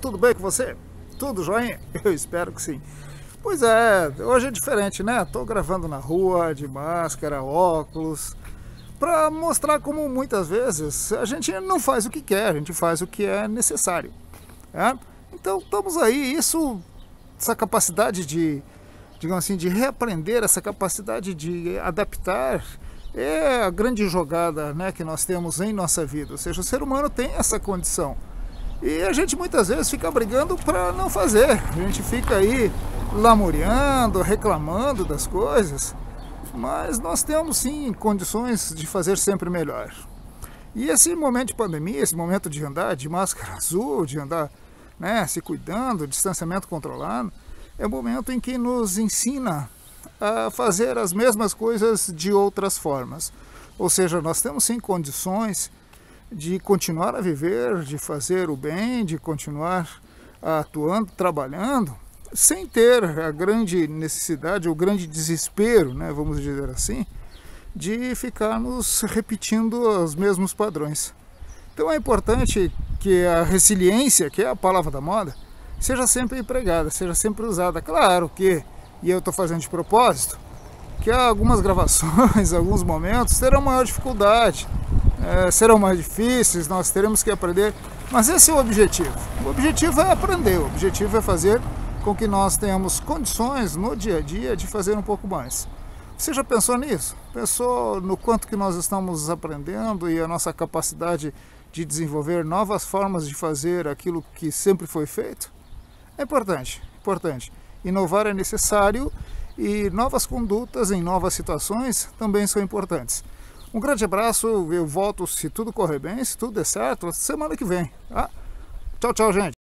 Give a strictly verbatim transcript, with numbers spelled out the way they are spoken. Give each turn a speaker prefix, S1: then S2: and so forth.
S1: tudo bem com você? Tudo joinha? Eu espero que sim. Pois é, hoje é diferente, né? Tô gravando na rua, de máscara, óculos, para mostrar como muitas vezes a gente não faz o que quer, a gente faz o que é necessário. Né? Então estamos aí, isso, essa capacidade de, digamos assim, de reaprender, essa capacidade de adaptar, é a grande jogada, né, que nós temos em nossa vida. Ou seja, o ser humano tem essa condição. E a gente muitas vezes fica brigando para não fazer. A gente fica aí lamuriando, reclamando das coisas, mas nós temos sim condições de fazer sempre melhor. E esse momento de pandemia, esse momento de andar de máscara azul, de andar, né, se cuidando, distanciamento controlado, é um momento em que nos ensina a fazer as mesmas coisas de outras formas. Ou seja, nós temos sim condições de continuar a viver, de fazer o bem, de continuar atuando, trabalhando, sem ter a grande necessidade, o grande desespero, né, vamos dizer assim, de ficarmos repetindo os mesmos padrões. Então é importante que a resiliência, que é a palavra da moda, seja sempre empregada, seja sempre usada. Claro que, e eu estou fazendo de propósito, que algumas gravações, alguns momentos terão maior dificuldade, é, serão mais difíceis, nós teremos que aprender, mas esse é o objetivo. O objetivo é aprender, o objetivo é fazer com que nós tenhamos condições no dia a dia de fazer um pouco mais. Você já pensou nisso? Pensou no quanto que nós estamos aprendendo e a nossa capacidade de desenvolver novas formas de fazer aquilo que sempre foi feito? É importante, importante. Inovar é necessário e novas condutas em novas situações também são importantes. Um grande abraço, eu volto se tudo correr bem, se tudo der certo, semana que vem. Tá? Tchau, tchau, gente.